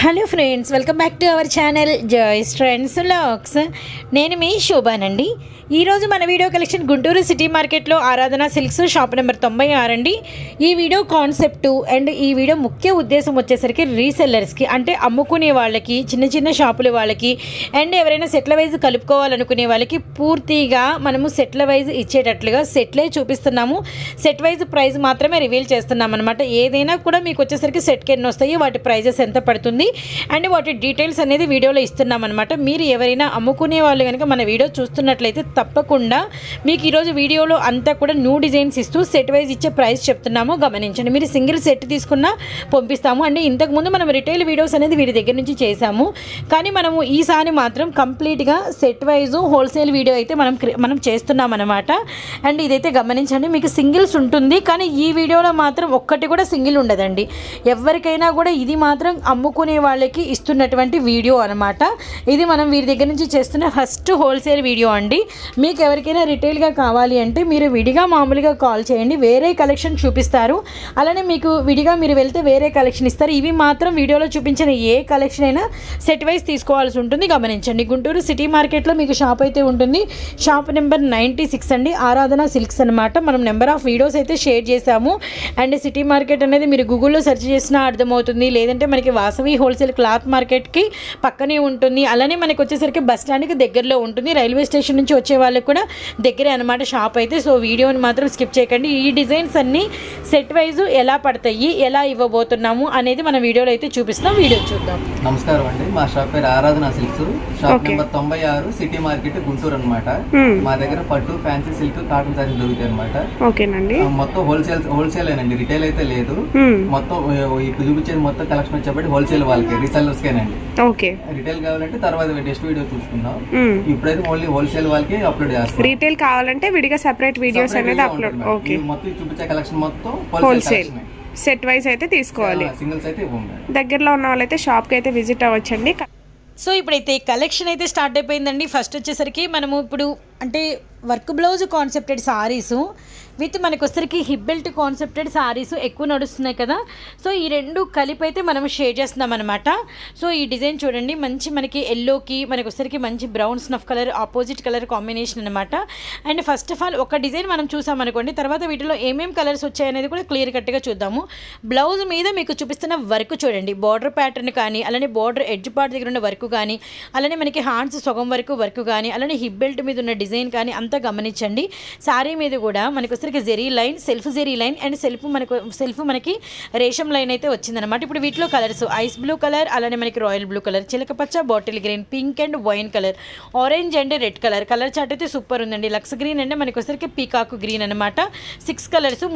Hello friends, welcome back to our channel Joy's trends vlogs. నేను మీ శోభానండి. ఈరోజు మన వీడియో కలెక్షన్ గుంటూరు సిటీ మార్కెట్లో ఆరాధన సిల్క్స్ షాప్ నెంబర్ 96 అండి. ఈ వీడియో కాన్సెప్ట్ అండ్ ఈ వీడియో ముఖ్య ఉద్దేశం వచ్చేసరికి రీసెల్లర్స్కి, అంటే అమ్ముకునే వాళ్ళకి, చిన్న చిన్న షాపుల వాళ్ళకి అండ్ ఎవరైనా సెట్ల వైజ్ కలుపుకోవాలనుకునే వాళ్ళకి పూర్తిగా మనము సెట్ల వైజ్ ఇచ్చేటట్లుగా సెట్లే చూపిస్తున్నాము. సెట్ వైజ్ ప్రైస్ మాత్రమే రివీల్ చేస్తున్నాం అనమాట. ఏదైనా కూడా మీకు వచ్చేసరికి సెట్కి ఎన్ని వస్తాయి, వాటి ప్రైజెస్ ఎంత పడుతుంది అండ్ వాటి డీటెయిల్స్ అనేది వీడియోలో ఇస్తున్నాం అనమాట. మీరు ఎవరైనా అమ్ముకునే వాళ్ళు కనుక మన వీడియో చూస్తున్నట్లయితే తప్పకుండా మీకు ఈరోజు వీడియోలో అంతా కూడా న్యూ డిజైన్స్ ఇస్తూ సెట్ వైజ్ ఇచ్చే ప్రైస్ చెప్తున్నాము, గమనించండి. మీరు సింగిల్ సెట్ తీసుకున్నా పంపిస్తాము. అంటే ఇంతకుముందు మనం రిటైల్ వీడియోస్ అనేది వీరి దగ్గర నుంచి చేసాము, కానీ మనము ఈసారి మాత్రం కంప్లీట్గా సెట్ వైజు హోల్సేల్ వీడియో అయితే మనం చేస్తున్నాం అనమాట. అండ్ ఇదైతే గమనించండి, మీకు సింగిల్స్ ఉంటుంది, కానీ ఈ వీడియోలో మాత్రం ఒక్కటి కూడా సింగిల్ ఉండదండి. ఎవరికైనా కూడా ఇది మాత్రం అమ్ముకునే వాళ్ళకి ఇస్తున్నటువంటి వీడియో అనమాట. ఇది మనం వీరి దగ్గర నుంచి చేస్తున్న ఫస్ట్ హోల్సేల్ వీడియో అండి. మీకు ఎవరికైనా రిటైల్గా కావాలి అంటే మీరు విడిగా మామూలుగా కాల్ చేయండి, వేరే కలెక్షన్ చూపిస్తారు. అలానే మీకు విడిగా మీరు వెళ్తే వేరే కలెక్షన్ ఇస్తారు. ఇవి మాత్రం వీడియోలో చూపించిన ఏ కలెక్షన్ అయినా సెట్ వైజ్ తీసుకోవాల్సి ఉంటుంది, గమనించండి. గుంటూరు సిటీ మార్కెట్లో మీకు షాప్ అయితే ఉంటుంది. షాప్ నెంబర్ 96 అండి, ఆరాధన సిల్క్స్ అనమాట. మనం నెంబర్ ఆఫ్ వీడియోస్ అయితే షేర్ చేశాము. అండ్ సిటీ మార్కెట్ అనేది మీరు గూగుల్లో సెర్చ్ చేసినా అర్థమవుతుంది, లేదంటే మనకి వాసవి హోల్సేల్ క్లాత్ మార్కెట్కి పక్కనే ఉంటుంది. అలానే మనకి వచ్చేసరికి బస్ స్టాండ్కి దగ్గరలో ఉంటుంది. రైల్వే స్టేషన్ నుంచి వచ్చే వాళ్ళకి కూడా దగ్గరే అనమాట షాప్ అయితే. సో వీడియోని మాత్రం స్కిప్ చేయకండి. ఈ డిజైన్స్ అన్నీ సెట్ వైజ్ ఎలా పడతాయి, ఎలా ఇవ్వబోతున్నాము అనేది మన వీడియోలో అయితే చూపిస్తాం. వీడియో చూద్దాం. నమస్కారం అండి, మా షాప్ పేరు Aradhana silks, shop number 96, city market, Guntur అనమాట. మా దగ్గర పట్టు, ఫ్యాన్సీ, సిల్క్, కాటన్ సారీస్ దొరుకుతాయి అనమాట. ఓకేనండి. మొత్తం హోల్సేల్ ఏనండి, రిటైల్ అయితే లేదు. మొత్తం ఇప్పుడు చూపించేది మొత్తం కలెక్షన్ వచ్చేప్పటి హోల్సేల్ వాళ్ళకి, రీసెల్లర్స్ కేనండి. ఓకే, రిటైల్ కావాలంటే తర్వాత నెక్స్ట్ వీడియో చూసుకుందాం. ఇప్పుడైతే ఓన్లీ హోల్సేల్ వాళ్ళకి అప్లోడ్ చేస్తాం. రీటైల్ కావాలంటే విడిగా సెపరేట్ వీడియోస్ అనేది అప్లోడ్. ఓకే, మొత్తం చూపించే కలెక్షన్ మొత్తం హోల్సేల్ సెట్ వైజ్ అయితే తీసుకోవాలి. సింగిల్స్ అయితే ఇవ్వండి. దగ్గరలో ఉన్న వాళ్ళైతే షాప్ కి అయితే విజిట్ అవ్వచ్చండి. సో ఇప్పుడైతే కలెక్షన్ అయితే స్టార్ట్ అయిపోయిందండి. ఫస్ట్ వచ్చేసరికి మనము ఇప్పుడు అంటే work blouse concepted sarees with మనకు వచ్చేసరికి హిప్ బెల్ట్ కాన్సెప్టెడ్ సారీస్ ఎక్కువ నడుస్తున్నాయి కదా. సో ఈ రెండు కలిపి అయితే మనం షేర్ చేస్తున్నాం అనమాట. సో ఈ డిజైన్ చూడండి, మంచి మనకి ఎల్లోకి మనకు వచ్చేసరికి మంచి brown snuff colour, opposite colour combination అనమాట. అండ్ ఫస్ట్ ఆఫ్ ఆల్ ఒక డిజైన్ మనం చూసామనుకోండి, తర్వాత వీటిలో ఏమేమి కలర్స్ వచ్చాయనేది కూడా క్లియర్ కట్గా చూద్దాము. బ్లౌజ్ మీద మీకు చూపిస్తున్న వర్క్ చూడండి, బార్డర్ ప్యాటర్న్ కానీ, అలానే బార్డర్ ఎడ్జ్ పార్ట్ దగ్గర ఉన్న వర్క్ కానీ, అలానే మనకి హ్యాండ్స్ సగం వరకు వర్క్ కానీ, అలానే హిప్ బెల్ట్ మీద ఉన్న డిజైన్ కానీ అంతా గమనించండి. శారీ మీద కూడా మనకు వచ్చరికి zari line, self zari line and self మనకి రేషం లైన్ అయితే వచ్చిందనమాట. ఇప్పుడు వీటిలో కలర్స్ ఐస్ బ్లూ కలర్, అలానే మనకి రాయల్ బ్లూ కలర్, చిలకపచ్చ, bottle green, pink and wine colour, orange and red colour. Colour chart అయితే సూపర్ ఉందండి. లక్స్ గ్రీన్ అంటే మనకి వచ్చరికి పీకాక్ గ్రీన్ అనమాట. 6 కలర్స్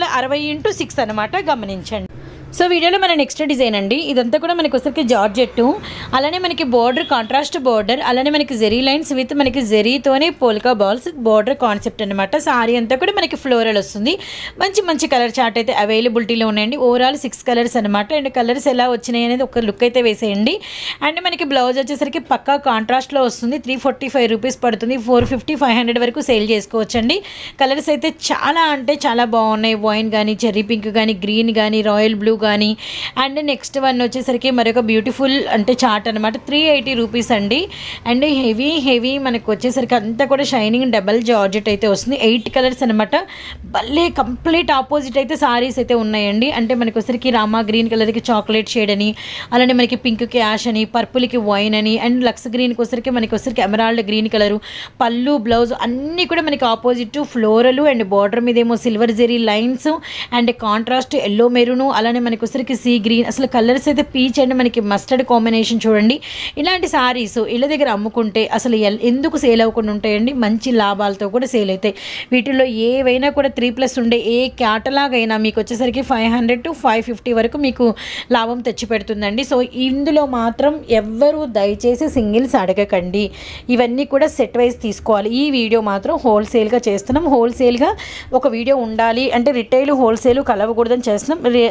360x6 అనమాట, గమనించండి. సో వీడియోలో మన నెక్స్ట్ డిజైన్ అండి. ఇదంతా కూడా మనకి వచ్చరికి జార్జెట్టు, అలానే మనకి బార్డర్ కాంట్రాస్ట్ బార్డర్, అలానే మనకి జెరీ లైన్స్ విత్ మనకి జెరీతోనే పోల్కా బాల్స్ బార్డర్ కాన్సెప్ట్ అనమాట. సారీ అంతా కూడా మనకి ఫ్లోరల్ వస్తుంది. మంచి కలర్ చార్ట్ అయితే అవైలబిలిటీలో ఉన్నాయండి. ఓవరాల్ 6 కలర్స్ అనమాట. అండ్ కలర్స్ ఎలా వచ్చినాయి అనేది ఒక లుక్ అయితే వేసేయండి. అండ్ మనకి బ్లౌజ్ వచ్చేసరికి పక్కా కాంట్రాస్ట్లో వస్తుంది. 345 రూపీస్ పడుతుంది. 450, 500 వరకు సేల్ చేసుకోవచ్చండి. కలర్స్ అయితే చాలా అంటే చాలా బాగున్నాయి. వైన్ కానీ, చెర్రీ పింక్ కానీ, గ్రీన్ కానీ, రాయల్ బ్లూ కానీ. అండ్ నెక్స్ట్ వన్ వచ్చేసరికి మరొక బ్యూటిఫుల్ అంటే చార్ట్ అనమాట. 380 రూపీస్ అండి. అండ్ హెవీ మనకు వచ్చేసరికి అంతా కూడా షైనింగ్ డబల్ జార్జెట్ అయితే వస్తుంది. 8 కలర్స్ అనమాట. భలే కంప్లీట్ ఆపోజిట్ అయితే సారీస్ అయితే ఉన్నాయండి. అంటే మనకు వచ్చేసరికి రామా గ్రీన్ కలర్కి చాక్లెట్ షేడ్ అని, అలానే మనకి పింక్కి యాష్ అని, పర్పుల్కి వైన్ అని, అండ్ లక్స్ గ్రీన్కి వచ్చేసరికి ఎమరాల్డ్ గ్రీన్ కలరు. పళ్ళు, బ్లౌజ్ అన్నీ కూడా మనకి ఆపోజిట్ ఫ్లోరల్ అండ్ బార్డర్ మీద ఏమో silver zari lines and contrast yellow maroon, అలానే మనకి వచ్చరికి సీ గ్రీన్. అసలు కలర్స్ అయితే పీచ్ అండ్ మనకి మస్టర్డ్ కాంబినేషన్ చూడంండి. ఇలాంటి సారీస్ ఇళ్ళ దగ్గర అమ్ముకుంటే అసలు ఎందుకు సేల్ అవ్వకుండా ఉంటాయండి, మంచి లాభాలతో కూడా సేల్ అవుతాయి. వీటిల్లో ఏవైనా కూడా 3+ ఉండే ఏ క్యాటలాగ్ అయినా మీకు వచ్చేసరికి 500 to 550 వరకు మీకు లాభం తెచ్చి పెడుతుందండి. సో ఇందులో మాత్రం ఎవ్వరూ దయచేసి సింగిల్స్ అడగకండి, ఇవన్నీ కూడా సెట్ వైజ్ తీసుకోవాలి. ఈ వీడియో మాత్రం హోల్సేల్గా చేస్తున్నాం. హోల్సేల్గా ఒక వీడియో ఉండాలి అంటే రిటైల్ హోల్సేల్ కలవకూడదని చేస్తున్నాం. రిటైల్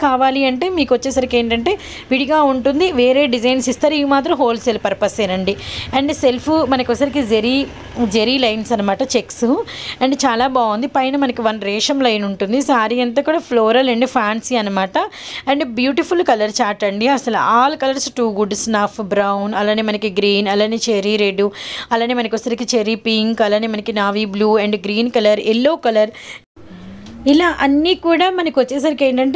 కావాలి అంటే మీకు వచ్చేసరికి ఏంటంటే విడిగా ఉంటుంది, వేరే డిజైన్స్ ఇస్తారు. ఇవి మాత్రం హోల్సేల్ పర్పసేనండి. అండ్ సెల్ఫ్ మనకి వచ్చేసరికి జెరీ లైన్స్ అనమాట, చెక్స్. అండ్ చాలా బాగుంది. పైన మనకి 1 రేషం లైన్ ఉంటుంది. శారీ అంతా కూడా ఫ్లోరల్ అండ్ ఫ్యాన్సీ అనమాట. అండ్ బ్యూటిఫుల్ కలర్ చార్ట్ అండి. అసలు all colours too good. Snuff brown, అలానే మనకి గ్రీన్, అలానే చెరీ రెడ్, అలానే మనకి వచ్చేసరికి చెరీ పింక్, అలానే మనకి navy blue and green colour, yellow colour, ఇలా అన్నీ కూడా మనకు వచ్చేసరికి ఏంటంటే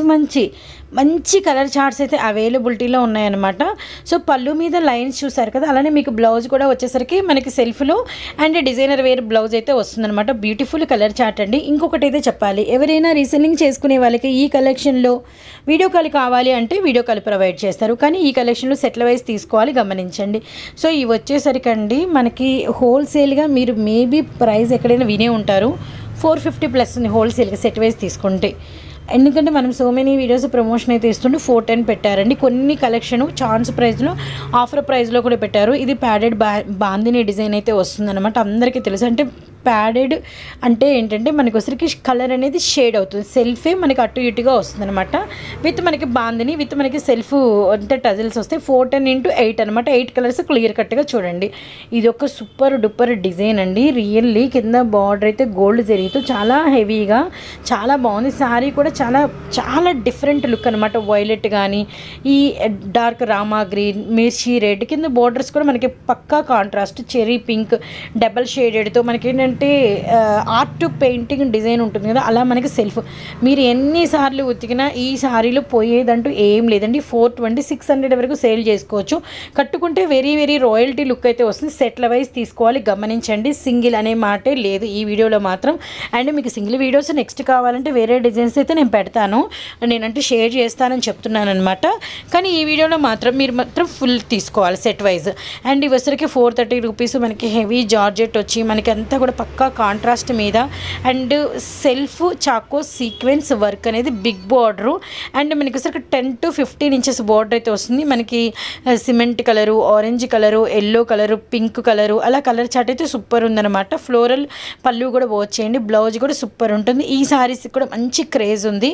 మంచి కలర్ చార్ట్స్ అయితే అవైలబిలిటీలో ఉన్నాయన్నమాట. సో పళ్ళు మీద లైన్స్ చూసారు కదా, అలానే మీకు బ్లౌజ్ కూడా వచ్చేసరికి మనకి సెల్ఫ్లో అండ్ డిజైనర్ వేర్ బ్లౌజ్ అయితే వస్తుందన్నమాట. బ్యూటిఫుల్ కలర్ చార్ట్ అండి. ఇంకొకటి అయితే చెప్పాలి, ఎవరైనా రీసెల్లింగ్ చేసుకునే వాళ్ళకి ఈ కలెక్షన్లో వీడియో కాల్ కావాలి అంటే వీడియో కాల్ ప్రొవైడ్ చేస్తారు. కానీ ఈ కలెక్షన్లో సెట్ల వైజ్ తీసుకోవాలి, గమనించండి. సో ఇవి వచ్చేసరికి అండి మనకి హోల్సేల్గా మీరు మేబీ ప్రైస్ ఎక్కడైనా వినే ఉంటారు, 450 ప్లస్ ఉంది హోల్సేల్గా సెట్ వైజ్ తీసుకుంటే. ఎందుకంటే మనం సో మెనీ వీడియోస్ ప్రమోషన్ అయితే ఇస్తుంటే 410 పెట్టారండి. కొన్ని కలెక్షన్ ఛాన్స్ ప్రైస్లో, ఆఫర్ ప్రైస్లో కూడా పెట్టారు. ఇది ప్యాడెడ్ బాందిని డిజైన్ అయితే వస్తుందన్నమాట. అందరికీ తెలుసు. అంటే ప్యాడెడ్ అంటే ఏంటంటే మనకి వచ్చరికి కలర్ అనేది షేడ్ అవుతుంది, సెల్ఫే మనకి అటు ఇటుగా వస్తుందన్నమాట. విత్ మనకి బాందిని, విత్ మనకి సెల్ఫ్ అంతా టజిల్స్ వస్తాయి. 410x8 అనమాట. 8 కలర్స్ క్లియర్ కట్గా చూడండి. ఇది ఒక సూపర్ డూపర్ డిజైన్ అండి. రియల్లీ కింద బార్డర్ అయితే గోల్డ్ జరీతో చాలా హెవీగా చాలా బాగుంది. శారీ కూడా చాలా డిఫరెంట్ లుక్ అనమాట. వైలెట్ కానీ, ఈ డార్క్ రామా గ్రీన్, మిర్చి రెడ్, కింద బోర్డర్స్ కూడా మనకి పక్కా కాంట్రాస్ట్ చెరీ పింక్ డబల్ షేడెడ్తో మనకి ఏంటంటే ఆర్ట్ పెయింటింగ్ డిజైన్ ఉంటుంది కదా, అలా మనకి సెల్ఫ్ మీరు ఎన్నిసార్లు ఉతికినా ఈ శారీలో పోయేదంటూ ఏం లేదండి. 420, 600 వరకు సేల్ చేసుకోవచ్చు. కట్టుకుంటే వెరీ రాయల్టీ లుక్ అయితే వస్తుంది. సెట్ల వైజ్ తీసుకోవాలి, గమనించండి. సింగిల్ అనే మాటే లేదు ఈ వీడియోలో మాత్రం. అండ్ మీకు సింగిల్ వీడియోస్ నెక్స్ట్ కావాలంటే వేరే డిజైన్స్ అయితే నేను పెడతాను, నేనంటే షేర్ చేస్తానని చెప్తున్నాను అనమాట. కానీ ఈ వీడియోలో మాత్రం మీరు మాత్రం ఫుల్ తీసుకోవాలి సెట్ వైజ్. అండ్ ఇవి వచ్చరికి 430 రూపీస్. మనకి హెవీ జార్జెట్ వచ్చి మనకి అంతా కూడా పక్కా కాంట్రాస్ట్ మీద అండ్ సెల్ఫ్ చాకో సీక్వెన్స్ వర్క్ అనేది బిగ్ బార్డరు. అండ్ మనకి వచ్చరికి 10 to 15 ఇంచెస్ బార్డర్ అయితే వస్తుంది. మనకి cement colour, orange colour, yellow colour, pink colour, అలా కలర్ చార్ట్ అయితే సూపర్ ఉందన్నమాట. ఫ్లోరల్ పళ్ళు కూడా వచ్చేయండి. బ్లౌజ్ కూడా సూపర్ ఉంటుంది. ఈ శారీస్ కూడా మంచి క్రేజ్ ఉంది.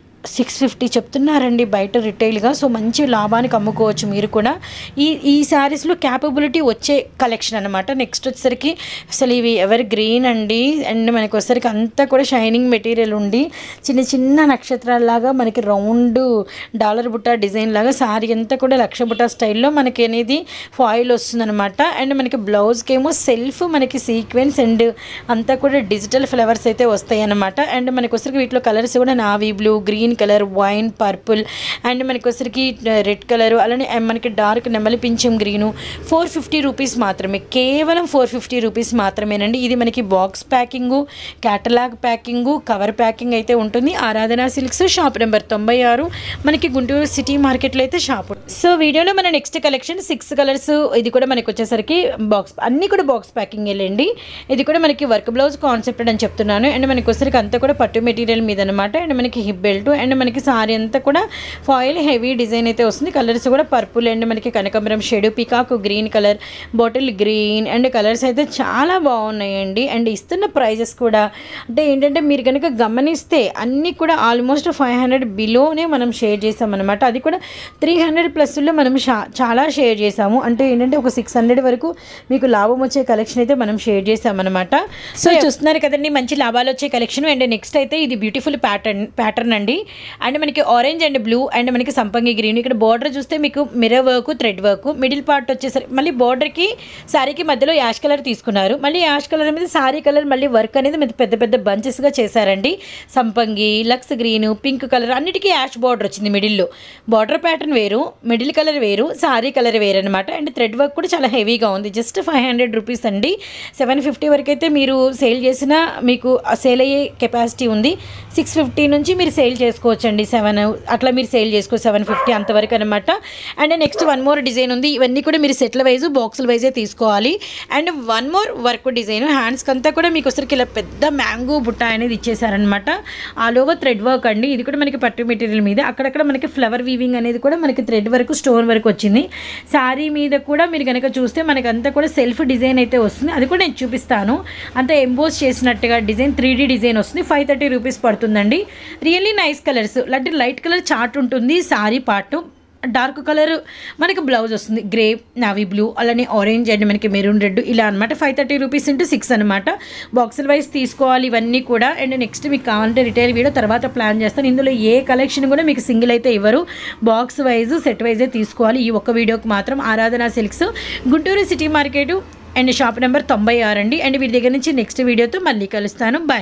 650 చెప్తున్నారండి బయట రిటైల్గా. సో మంచి లాభానికి అమ్ముకోవచ్చు మీరు కూడా. ఈ శారీస్లో క్యాపబిలిటీ వచ్చే కలెక్షన్ అనమాట. నెక్స్ట్ వచ్చేసరికి అసలు ఇవి ఎవర్ గ్రీన్ అండి. అండ్ మనకి వచ్చేసరికి అంతా కూడా షైనింగ్ మెటీరియల్ ఉండి చిన్న నక్షత్రాలలాగా మనకి రౌండ్ డాలర్ బుట్ట డిజైన్ లాగా శారీ అంతా కూడా లక్ష బుట్ట స్టైల్లో మనకి అనేది ఫాయిల్ వస్తుందన్నమాట. అండ్ మనకి బ్లౌజ్కి ఏమో సెల్ఫ్ మనకి సీక్వెన్స్ అండ్ అంతా కూడా డిజిటల్ ఫ్లవర్స్ అయితే వస్తాయి అన్నమాట. అండ్ మనకి వచ్చేసరికి వీటిలో కలర్స్ కూడా navy blue, green colour, wine, purple and మనకి వచ్చరికి రెడ్ కలర్, అలానే మనకి డార్క్ నెమలి పింఛం గ్రీను. 450 రూపీస్ మాత్రమే, కేవలం 450 రూపీస్ మాత్రమేనండి. ఇది మనకి box packing, catalogue packing, cover packing అయితే ఉంటుంది. ఆరాధన సిల్క్స్, షాప్ నెంబర్ 96, మనకి గుంటూరు సిటీ మార్కెట్లో అయితే షాప్. సో వీడియోలో మన నెక్స్ట్ కలెక్షన్ 6 కలర్స్. ఇది కూడా మనకి వచ్చేసరికి బాక్స్, అన్నీ కూడా బాక్స్ ప్యాకింగ్ వెళ్ళండి. ఇది కూడా మనకి వర్క్ బ్లౌజ్ కాన్సెప్ట్ అని చెప్తున్నాను. అండ్ మనకి వచ్చరికి అంతా కూడా పట్టు మెటీరియల్ మీద అనమాట. అండ్ మనకి హిప్ బెల్ట్ అండ్ మనకి సారీ అంతా కూడా ఫాయిల్ హెవీ డిజైన్ అయితే వస్తుంది. కలర్స్ కూడా పర్పుల్ అండ్ మనకి కనకాంబరం shade, peacock green colour, bottle green and colours అయితే చాలా బాగున్నాయండి. అండ్ ఇస్తున్న ప్రైజెస్ కూడా అంటే ఏంటంటే మీరు కనుక గమనిస్తే అన్నీ కూడా ఆల్మోస్ట్ 500 బిలోనే మనం షేర్ చేసామన్నమాట. అది కూడా 300 ప్లస్లో మనం చాలా షేర్ చేసాము. అంటే ఏంటంటే ఒక 600 వరకు మీకు లాభం వచ్చే కలెక్షన్ అయితే మనం షేర్ చేసామన్నమాట. సో చూస్తున్నారు కదండి మంచి లాభాలు వచ్చే కలెక్షన్. అండ్ నెక్స్ట్ అయితే ఇది బ్యూటిఫుల్ ప్యాటర్న్ అండి. అండ్ మనకి ఆరెంజ్ అండ్ బ్లూ అండ్ మనకి సంపంగి గ్రీన్. ఇక్కడ బార్డర్ చూస్తే మీకు mirror work, thread work, middle part వచ్చేసరికి మళ్ళీ బార్డర్కి శారీకి మధ్యలో యాష్ కలర్ తీసుకున్నారు. మళ్ళీ యాష్ కలర్ మీద శారీ కలర్ మళ్ళీ వర్క్ అనేది పెద్ద బంచెస్గా చేశారండి. సంపంగి, లక్స్ గ్రీన్, పింక్ కలర్ అన్నిటికీ యాష్ బార్డర్ వచ్చింది. మిడిల్లో బార్డర్ ప్యాటర్న్ వేరు, మిడిల్ కలర్ వేరు, శారీ కలర్ వేరు అనమాట. అండ్ థ్రెడ్ వర్క్ కూడా చాలా హెవీగా ఉంది. జస్ట్ 500 రూపీస్ అండి. 750 వరకు అయితే మీరు సేల్ చేసినా మీకు సేల్ అయ్యే కెపాసిటీ ఉంది. 650 నుంచి మీరు సేల్ చేసుకోవచ్చండి. 7 అట్లా మీరు సేల్ చేసుకో 750 అంతవరకు అనమాట. అండ్ నెక్స్ట్ 1 మోర్ డిజైన్ ఉంది. ఇవన్నీ కూడా మీరు సెట్ల వైజు బాక్సుల వైజే తీసుకోవాలి. అండ్ 1 మోర్ వర్క్ డిజైన్ హ్యాండ్స్కి అంతా కూడా మీకు వచ్చరికి ఇలా పెద్ద మ్యాంగో బుట్ట అనేది ఇచ్చేసారనమాట. ఆల్ ఓవర్ థ్రెడ్ వర్క్ అండి. ఇది కూడా మనకి పట్టు మెటీరియల్ మీద అక్కడక్కడ మనకి ఫ్లవర్ వీవింగ్ అనేది కూడా మనకి థ్రెడ్ వరకు స్టోన్ వరకు వచ్చింది. శారీ మీద కూడా మీరు కనుక చూస్తే మనకి అంతా కూడా సెల్ఫ్ డిజైన్ అయితే వస్తుంది. అది కూడా నేను చూపిస్తాను. అంతా ఎంబోస్ చేసినట్టుగా డిజైన్ 3D డిజైన్ వస్తుంది. 530 రూపీస్ పడుతుందండి. రియల్లీ నైస్ కలర్స్ అంటే లైట్ కలర్ చార్ట్ ఉంటుంది సారీ పార్ట్, డార్క్ కలర్ మనకి బ్లౌజ్ వస్తుంది, గ్రే, నావీ బ్లూ, అలానే ఆరెంజ్ అండ్ మనకి మెరూన్ రెడ్ ఇలా అనమాట. 530 రూపీస్ ఇంటూ 6 అనమాట. బాక్సుల వైజ్ తీసుకోవాలి ఇవన్నీ కూడా. అండ్ నెక్స్ట్ మీకు కావాలంటే రిటైల్ వీడియో తర్వాత ప్లాన్ చేస్తాను. ఇందులో ఏ కలెక్షన్ కూడా మీకు సింగిల్ అయితే ఇవ్వరు, బాక్స్ వైజ్ సెట్ వైజే తీసుకోవాలి. ఈ ఒక్క వీడియోకి మాత్రం Aradhana silks, Guntur city market and shop number 96 అండి. అండ్ వీటి దగ్గర నుంచి నెక్స్ట్ వీడియోతో మళ్ళీ కలుస్తాను. బాయ్.